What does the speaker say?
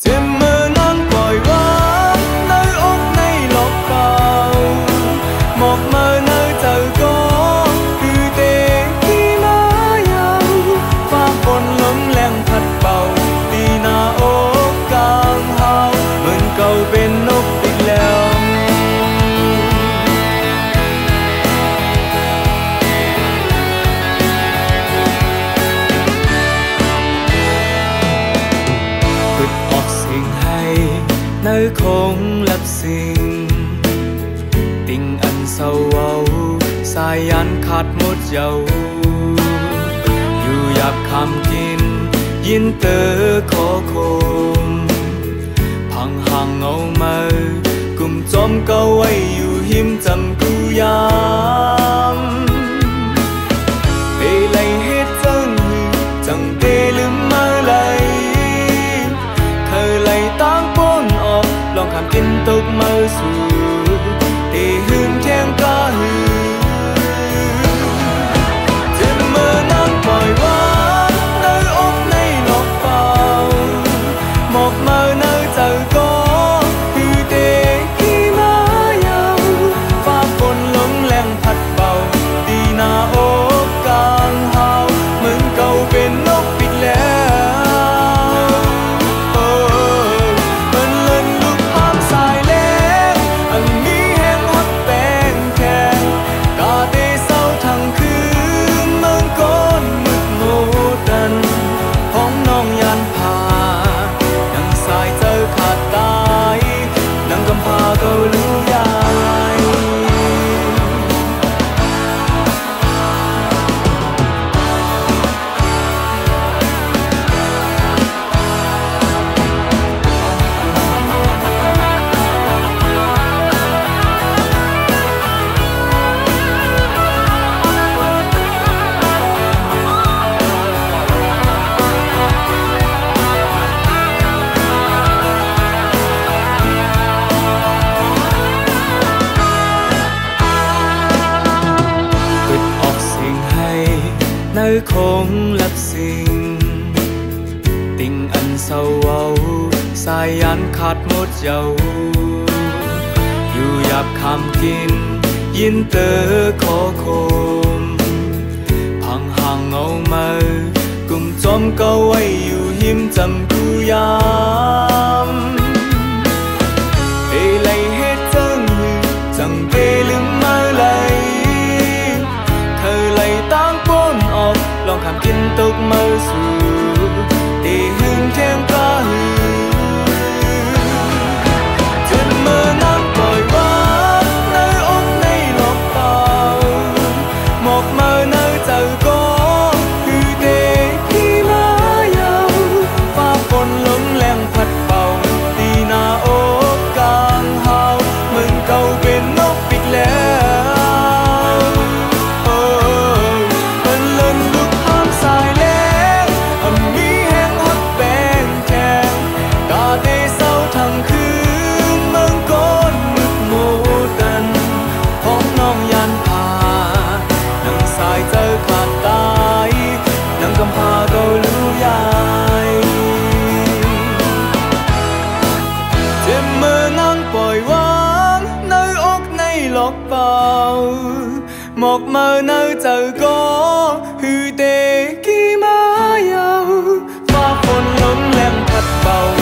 Đêm mơ nắng vội vã nơi ốc này lọt vào một mơ nơi chờ có từ tê khi má nhau và còn lấm lem thật bầu đi na ốc càng hao mình cầu bên ốc tình leo nơi không lập sinh tình ân sâu âu sai ăn khát một dầu dù dạp khám kín yên tớ khó khôn phẳng hàng ngâu mơ cùng chóm câu ấy dù hiếm chầm cư yam tê lấy hết chân chẳng tê lưng mơ lấy khờ lấy tăng lòng khám tin tục mơ dù để hương thêm ca hư đêm mơ nắng vội vã nơi ốc này lọt vào một mơ nơi chờ có hư tê khi má nhau và còn lấm lem thật bầu đi na ốc càng hao mừng cầu bên ốc bịt lẽ nơi không lập sinh tình ân sâu âu sai ăn khát một dầu dù dạp khám kín yên tớ khó khôn phẳng hàng ngâu mơ cùng chóm câu ấy dù hiếm chầm cư yam tê lấy hết chân chẳng tê lưng mơ lấy khờ lấy tăng lòng khám tin tục mơ dù để hương thêm ca hư đêm mơ nắng vội vã nơi ốc này lọt vào một mơ nơi chờ có hư tê khi má nhau và còn lấm lem thật bầu đi na ốc càng hao mừng cầu bên ốc bịt lẽ một mơ nơi chờ có hư tê khi má nhau và phồn lấm lem thật bầu